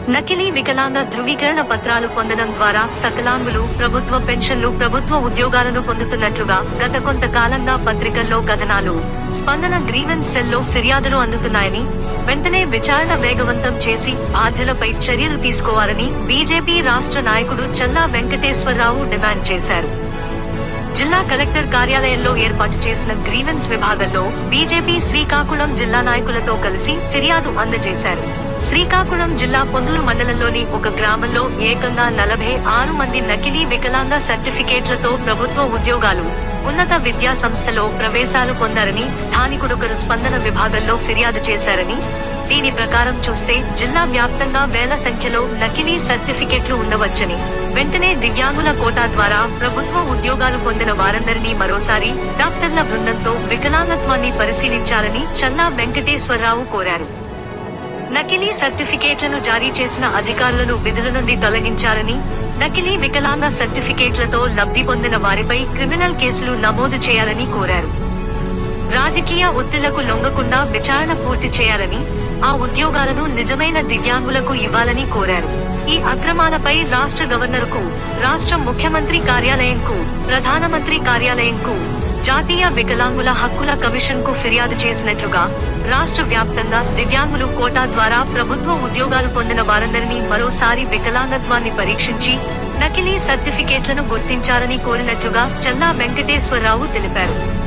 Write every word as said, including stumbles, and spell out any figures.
నకిలీ వికలాంగ ధృవీకరణ పత్రాలు పొందడం ద్వారా సకలాంగులు ప్రభుత్వ పెన్షన్లు ప్రభుత్వ ఉద్యోగాలను పొందుతున్నట్లుగా గత కొంతకాలంగా పత్రికల్లో కథనాలు, స్పందన గ్రీవెన్స్ సెల్లో ఫిర్యాదులు అందుతున్నాయని, వెంటనే విచారణ వేగవంతం చేసి బాధ్యులపై చర్యలు తీసుకోవాలని బీజేపీ రాష్ట్ర నాయకుడు చల్లా వెంకటేశ్వరరావు డిమాండ్ చేశారు. జిల్లా కలెక్టర్ కార్యాలయంలో ఏర్పాటు చేసిన గ్రీవెన్స్ విభాగంలో బీజేపీ శ్రీకాకుళం జిల్లా నాయకులతో కలిసి ఫిర్యాదు అందజేశారు. శ్రీకాకుళం జిల్లా పొందూరు మండలంలోని ఒక గ్రామంలో ఏకంగా నలభై ఆరు మంది నకిలీ వికలాంగ సర్టిఫికేట్లతో ప్రభుత్వ ఉద్యోగాలు, ఉన్నత విద్యా సంస్థలో ప్రవేశాలు పొందారని స్థానికుడొకరు స్పందన విభాగంలో ఫిర్యాదు చేశారని, దీని ప్రకారం చూస్తే జిల్లా వ్యాప్తంగా వేల సంఖ్యలో నకిలీ సర్టిఫికెట్లు ఉండవచ్చని, వెంటనే దివ్యాంగుల కోటా ద్వారా ప్రభుత్వ ఉద్యోగాలు పొందిన వారందరినీ మరోసారి డాక్టర్ల బృందంతో వికలాంగత్వాన్ని పరిశీలించాలని చల్లా వెంకటేశ్వరరావు కోరారు. నకిలీ సర్టిఫికేట్లను జారీ చేసిన అధికారులను విధుల నుండి తొలగించాలని, నకిలీ వికలాంగ సర్టిఫికేట్లతో లబ్ధి పొందిన వారిపై క్రిమినల్ కేసులు నమోదు చేయాలని కోరారు. రాజకీయ ఒత్తిళ్లకు లొంగకుండా విచారణ పూర్తి చేయాలని, ఆ ఉద్యోగాలను నిజమైన దివ్యాంగులకు ఇవ్వాలని కోరారు. ఈ అక్రమాలపై రాష్ట్ర గవర్నర్కు, రాష్ట్ర ముఖ్యమంత్రి కార్యాలయంకు, ప్రధానమంత్రి కార్యాలయంకు, జాతీయ వికలాంగుల హక్కుల కమిషన్ కు ఫిర్యాదు చేసినట్లుగా రాష్ట్ర వ్యాప్తంగా దివ్యాంగులు కోటా ద్వారా ప్రభుత్వ ఉద్యోగాలు పొందిన వారందరినీ మరోసారి వికలాంగత్వాన్ని పరీక్షించి నకిలీ సర్టిఫికేట్లను గుర్తించాలని కోరినట్లుగా చల్లా వెంకటేశ్వరరావు తెలిపారు.